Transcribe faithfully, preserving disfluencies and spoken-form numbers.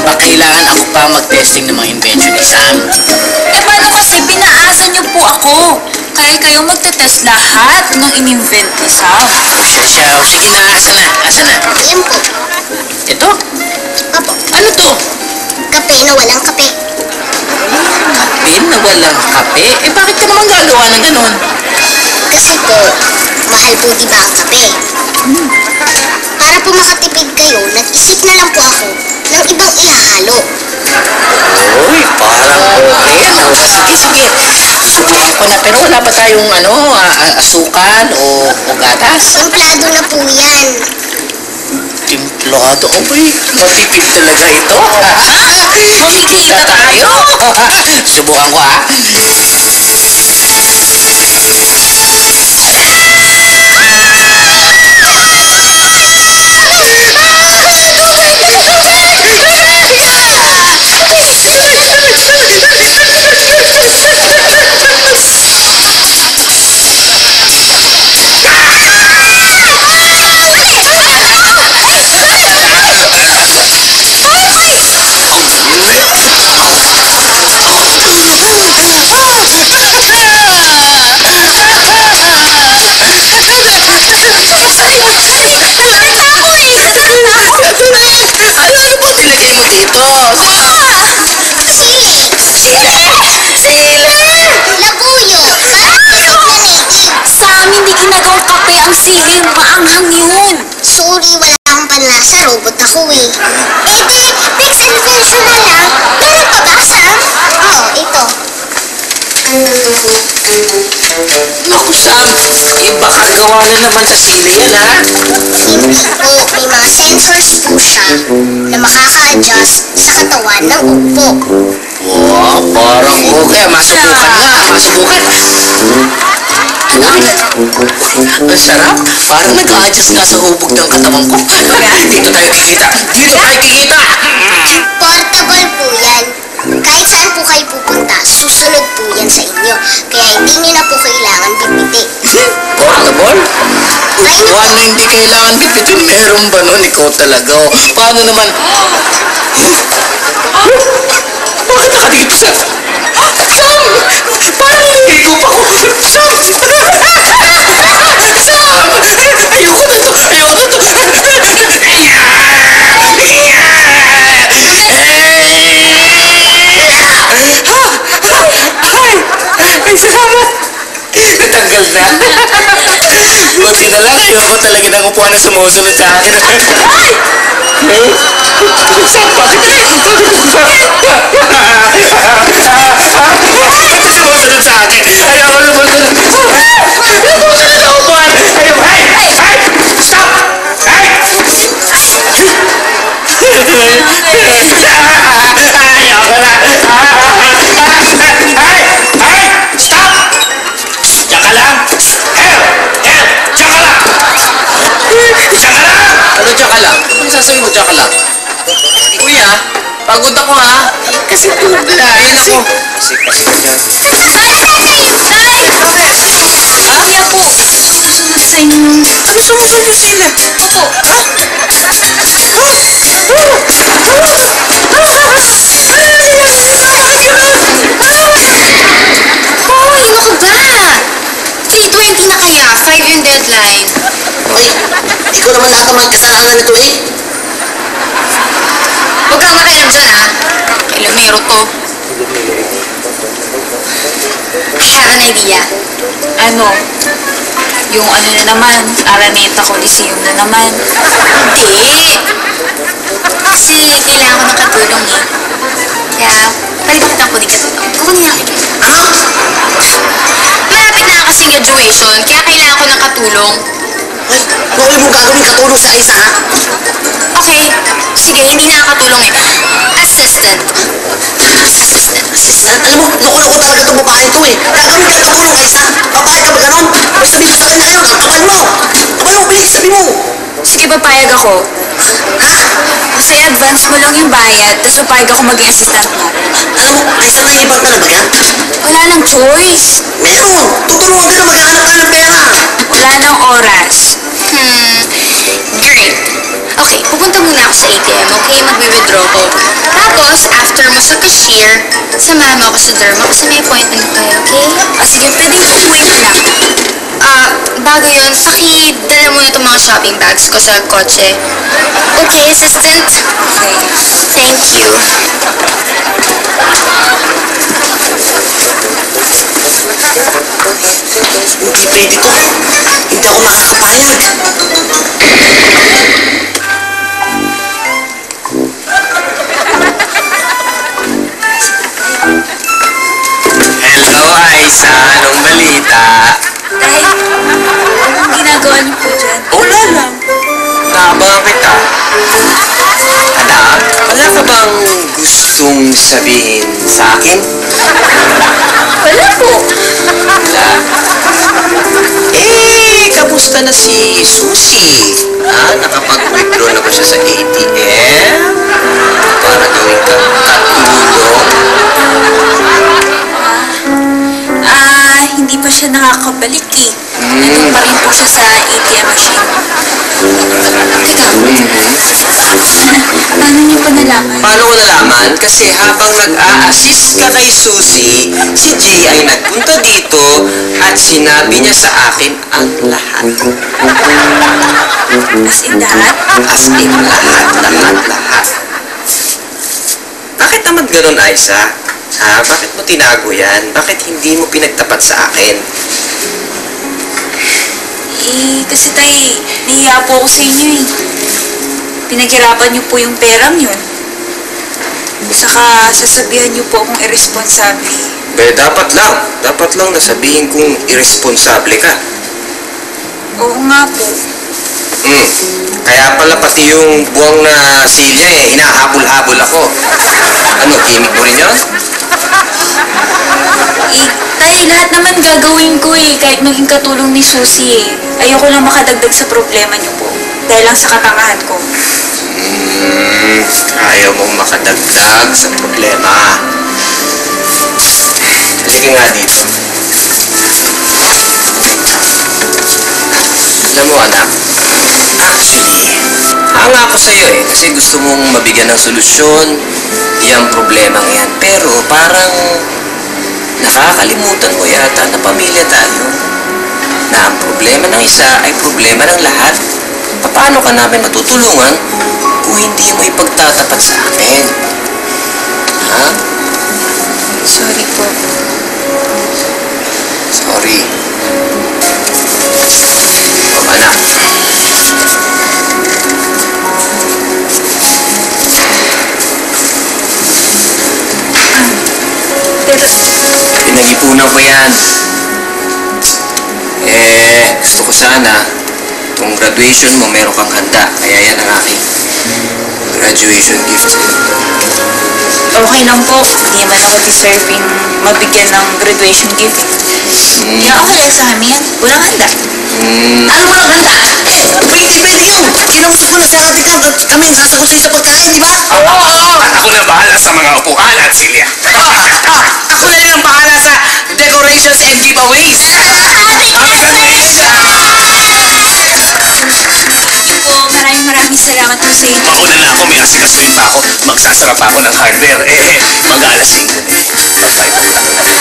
ba kailangan ako pa mag-testing ng mga invention ni Sam? Eh, paano kasi pinaasa niyo po ako? Kaya kayo magte-test lahat ng in-invent ni Sam. O siya siya. O sige na, asa na? Asa na? Ayan po. Ito? Opo. Ano to? Kape na walang kape. Kape na walang kape? Eh bakit ka naman gagawa ng ganun? Kasi po, mahal po diba ang kape? Para po makatipid kayo, nag-isip na lang po ako ng ibang ihahalo. Uy, parang okay. Ano? Sige, sige. Subukan ko na. Pero wala pa tayong ano, ah, asukan o, o gatas? Templado na po yan. Timplado? Uy, matipid talaga ito. Mamikita tayo! Subukan ko ah. Sili, maanghang yun. Sorry, wala akong panlasa. Robot ako eh. Eh di, next invention na lang. Meron pa ba, Sam? Oo, ito. Naku, Sam. Eh, baka gawa na naman sa sili yan, ha? Hindi po. May mga sensors po siya na makaka-adjust sa katawan ng upo. Wow, parang okay. Masubukan nga. Masubukan. Ano? Ang sarap. Parang nag-a-adjust nga sa hubog ng katawan ko. Dito tayo kikita. Dito tayo kikita! Portable po yan. Kahit saan po kayo pupunta, susunod po yan sa inyo. Kaya hindi nyo na po kailangan bitbiti. Portable? Ayun po. Paano hindi kailangan bibitin? Meron ba nun? Ikaw talaga. Oh. Paano naman? Bakit nakadito sa... Sam! Parang niligo pa ko. Sam! Sam! Ayoko na to. Ayoko na to. Ay, salamat! Natanggal na. Buti na lang, ayoko talaga ng upuan na sumusunod sa akin. Ay! Sam, bakit? Ba't sumusunod sa akin? Ayoko sumusunod. Sumusunod na upuan. Ayoko, hey! Hey! Stop! Hey! Ayoko na. Hey! Hey! Stop! Diyan ka lang. El! El! Diyan ka lang! Diyan ka lang! Ano diyan ka lang? Ano sasabihin mo diyan ka lang? Kuya, pagod ako ha. Kasi tubig. Ayun ako. Kasi kasi ka dyan. Nay! Nay! Kuya po, sumusunod sa inyo. Ano sumusunod sila? Opo. Hoy, ano ka ba? three twenty na kaya, five yung deadline. Uy, ikaw naman lahat ang may kasalanan nito eh. Huwag kang makialam dyan, ha? Kilomero to. I have an idea. Ano? Yung ano na naman, Araneta Coliseum na naman. Hindi! Kasi kailangan ko ng katulong eh. Kaya, pwede ba kitang kunin katulong? Kukunin natin. Ano? Malapit na kasi graduation, kaya kailangan ko ng katulong. Ay, bakit mo gagawin katulong sa isa ha? Okay, sige, hindi na katulong eh. Assistant. Assistant. Assistant? Alam mo, loko-loko talaga itong babae ito eh. Gagawin ka katulong sa isa. Babae ka ba ganon? May sabihin ko sa kanya ngayon, ang kapal mo! Kapal mo, bilis, sabi mo! Sige, papayag ako. Ha? Kasi advance mo lang yung bayad, tapos papayag ako maging assistant mo. Alam mo, ay isang nahibang ka na ba yan? Wala nang choice. Meron! Tutulungan ka na maghahanap ka ng pera! Wala nang oras. Hmm, great. Okay, pupunta muna ako sa A T M, okay? Magwi-withdraw ko. after mo sa cashier, samahan mo ako sa derma kasi may appointment tayo, okay? O sige, pwede wait lang. Ah, bago yun, pakidala mo na itong mga shopping bags ko sa kotse. Okay, assistant? Okay. Thank you. Hindi pwede to. Hindi ako makakapayag. Hello, Aiza. Anong balita? Tay, anong ginagawa niyo po dyan? Wala lang. Naabangan kita. Anak, wala ka bang gustong sabihin sa akin? Wala po. Wala. Eh, kamusta na si Susie? Ha? Nakapag-withdraw na ba siya sa A T M? Para gawin kang katulong? Ah, hindi pa siya nakakabalik eh. Nandun pa rin po siya sa A T M machine. Teka, paano niyo pa nalaman? Paano ko nalaman? Kasi habang nag-a-assist ka kay Susie, si Jay ay nagpunta dito at sinabi niya sa akin ang lahat. As in lahat? As in lahat, lahat, lahat. Bakit naman ganun, Aiza? Ha? Bakit mo tinago yan? Bakit hindi mo pinagtapat sa akin? Eh, kasi tay, nahiya po ako sa inyo eh. Pinaghirapan niyo po yung peram yun. Saka sasabihan niyo po akong irresponsable. Eh, dapat lang. Dapat lang nasabihin kong irresponsable ka. Oo nga po. Hmm. Kaya pala pati yung buwang na silya eh, hinahabol-habol ako. Ano, gimmick mo rin yun? Eh, tay, lahat naman gagawin ko eh, kahit maging katulong ni Susie eh. Ayoko lang makadagdag sa problema niyo po. Dahil lang sa katangahan ko. Hmm, ayaw mong makadagdag sa problema. Halika nga dito. Alam mo, anak, actually, hanga ako sa'yo eh, kasi gusto mong mabigyan ng solusyon yung problemang yan. Pero parang nakakalimutan mo yata na pamilya tayo. Na ang problema ng isa ay problema ng lahat. Paano ka namin matutulungan kung hindi mo ipagtatapat sa amin? Ha? Sorry po. Sorry. O, anak. Pero, Pinag-ipunan ko yan. Eh, gusto ko sana, itong graduation mo, meron kang handa. Kaya yan ang aking graduation gift sa'yo. okay lang po. Hindi naman ako deserving mabigyan ng graduation gift. Hmm. Kaya okay lang sa amin yan. Walang handa. Hmm. Ano mo lang handa? Eh, pwede, pwede yun. Kinausap ko na si Ate Cam at kami ang sasagot sa'yo sa pagkain, di ba? Oo, oo. At ako na bahala sa mga upuan at silya. Ako na rin ang bahala sa decorations and giveaways. Po, maraming maraming salamat po sa inyo. Mauna na ako, may asikasuin pa ako. Magsasara pa ako ng hardware. Eh, mag-aalasing ko eh. Bye-bye.